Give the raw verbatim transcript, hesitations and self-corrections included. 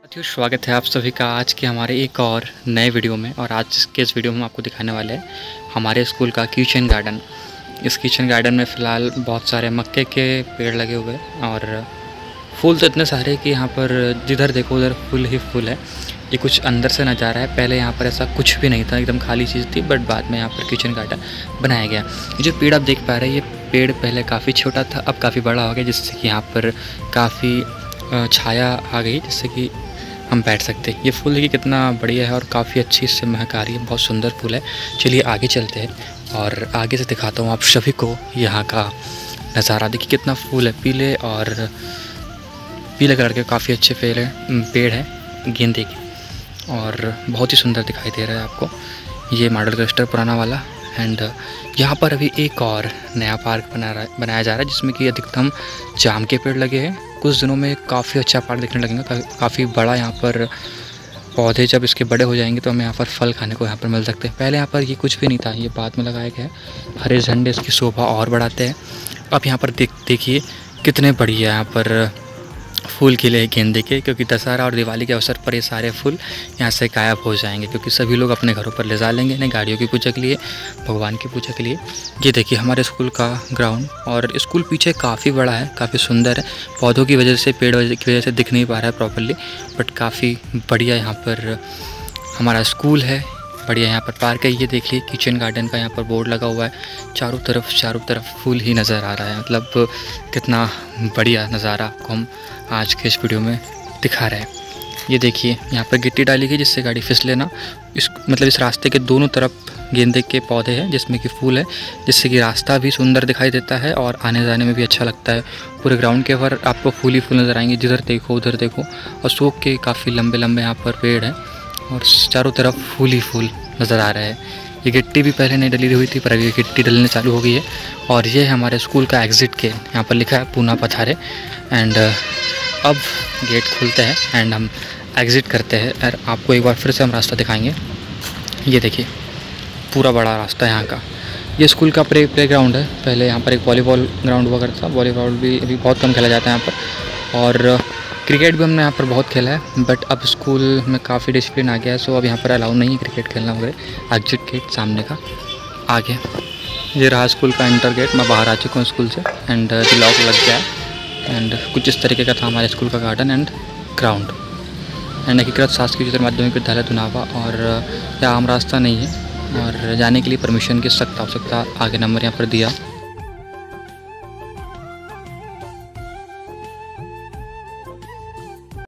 साथियों, स्वागत है आप सभी का आज के हमारे एक और नए वीडियो में। और आज के इस वीडियो में हम आपको दिखाने वाले हैं हमारे स्कूल का किचन गार्डन। इस किचन गार्डन में फ़िलहाल बहुत सारे मक्के के पेड़ लगे हुए हैं और फूल तो इतने सारे कि यहाँ पर जिधर देखो उधर फूल ही फूल है। ये कुछ अंदर से नज़ारा है। पहले यहाँ पर ऐसा कुछ भी नहीं था, एकदम खाली चीज़ थी, बट बाद में यहाँ पर किचन गार्डन बनाया गया। ये जो पेड़ आप देख पा रहे हैं, ये पेड़ पहले काफ़ी छोटा था, अब काफ़ी बड़ा हो गया, जिससे कि यहाँ पर काफ़ी छाया आ गई, जिससे कि हम बैठ सकते हैं। ये फूल देखिए कितना बढ़िया है और काफ़ी अच्छी इससे महक आ रही है, बहुत सुंदर फूल है। चलिए आगे चलते हैं और आगे से दिखाता हूँ आप सभी को यहाँ का नज़ारा। देखिए कितना फूल है, पीले और पीले कलर के काफ़ी अच्छे पेड़ है पेड़ है गेंदे के, और बहुत ही सुंदर दिखाई दे रहा है आपको। ये मॉडल क्लस्टर पुराना वाला। एंड यहाँ पर अभी एक और नया पार्क बना रहा बनाया जा रहा है, जिसमें कि अधिकतम जाम के पेड़ लगे हैं। कुछ दिनों में काफ़ी अच्छा पार्क दिखने लगेगा, का, काफ़ी बड़ा यहाँ पर पौधे जब इसके बड़े हो जाएंगे तो हमें यहाँ पर फल खाने को यहाँ पर मिल सकते हैं। पहले यहाँ पर ये कुछ भी नहीं था, ये बाद में लगाया गया है। हरे झंडे इसकी शोभा और बढ़ाते हैं। अब यहाँ पर देख देखिए कितने बढ़िया यहाँ पर फूल खिले गेंदे के, क्योंकि दशहरा और दिवाली के अवसर पर ये सारे फूल यहाँ से गायब हो जाएंगे, क्योंकि सभी लोग अपने घरों पर ले जा लेंगे इन्हें गाड़ियों की पूजा के लिए, भगवान की पूजा के लिए। ये देखिए हमारे स्कूल का ग्राउंड, और स्कूल पीछे काफ़ी बड़ा है, काफ़ी सुंदर है। पौधों की वजह से, पेड़ की वजह से दिख नहीं पा रहा है प्रॉपर्ली, बट काफ़ी बढ़िया यहाँ पर हमारा स्कूल है। बढ़िया यहाँ पर पार्क है। ये देखिए किचन गार्डन का यहाँ पर बोर्ड लगा हुआ है। चारों तरफ चारों तरफ फूल ही नज़र आ रहा है। मतलब कितना बढ़िया नज़ारा आपको हम आज के इस वीडियो में दिखा रहे हैं। ये देखिए यहाँ पर गिट्टी डाली गई, जिससे गाड़ी फिसले ना। इस मतलब इस रास्ते के दोनों तरफ गेंदे के पौधे हैं, जिसमें कि फूल है, जिससे कि रास्ता भी सुंदर दिखाई देता है और आने जाने में भी अच्छा लगता है। पूरे ग्राउंड के ऊपर आपको फूल ही फूल नज़र आएंगे, जिधर देखो उधर देखो। और सूख के काफ़ी लंबे लंबे यहाँ पर पेड़ हैं और चारों तरफ फूल ही फूल नज़र आ रहे हैं। ये गिट्टी भी पहले नहीं डली हुई थी, पर अभी ये गिट्टी डलने चालू हो गई है। और ये है हमारे स्कूल का एग्ज़िट गेट, यहाँ पर लिखा है पूना पथारे। एंड अब गेट खुलते हैं एंड हम एग्ज़िट करते हैं। और आपको एक बार फिर से हम रास्ता दिखाएंगे। ये देखिए पूरा बड़ा रास्ता है यहाँ का। ये स्कूल का प्ले प्ले ग्राउंड है। पहले यहाँ पर एक वॉलीबॉल ग्राउंड हुआ करता था। वॉलीबॉल भी अभी बहुत कम खेला जाता है यहाँ पर, और क्रिकेट भी हमने यहाँ पर बहुत खेला है, बट अब स्कूल में काफ़ी डिसिप्लिन आ गया है, सो अब यहाँ पर अलाउ नहीं है क्रिकेट खेलना वगैरह। एग्जिट गेट सामने का आगे ये रहा स्कूल का इंटर गेट। मैं बाहर आ चुका हूँ स्कूल से एंड लॉक लग गया है। एंड कुछ इस तरीके का था हमारे स्कूल का गार्डन एंड ग्राउंड। एंड एकीकृत शासकीय उच्चतर माध्यमिक विद्यालय धुनावा, और यह आम रास्ता नहीं है, और जाने के लिए परमिशन की सख्त आवश्यकता। आगे नंबर यहाँ पर दिया।